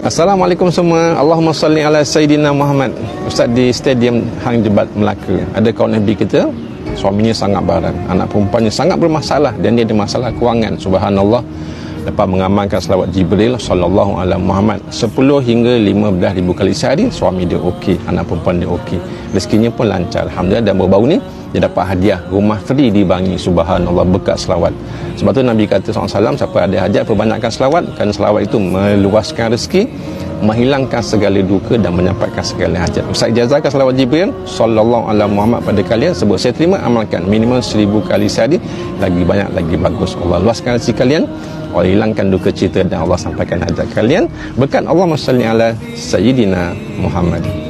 Assalamualaikum semua. Allahumma salli ala Sayyidina Muhammad. Ustaz di Stadium Hang Jebat Melaka, ada kawan Nabi kita, suaminya sangat baran, anak perempuannya sangat bermasalah dan dia ada masalah kewangan. Subhanallah. Lepas mengamalkan selawat Jibril sallallahu alaihi Muhammad 10 hingga 15,000 kali sehari, suami dia okey, anak perempuan dia okey, rezekinya pun lancar, alhamdulillah. Dan baru-baru ni dia dapat hadiah rumah free di Bangi. Subhanallah, berkat selawat. Sebab tu Nabi kata SAW, siapa ada hajat perbanyakkan selawat, kerana selawat itu meluaskan rezeki, menghilangkan segala duka dan menyampaikan segala hajat. Ustaz ijazahkan selawat Jibril sallallahu alaihi Muhammad pada kalian, sebut saya terima, amalkan minimum 1000 kali sehari, lagi banyak lagi bagus. Allah luaskan rezeki kalian, Allah hilangkan duka cita dan Allah sampaikan hajat kalian berkat Allahumma salli ala Sayyidina Muhammad.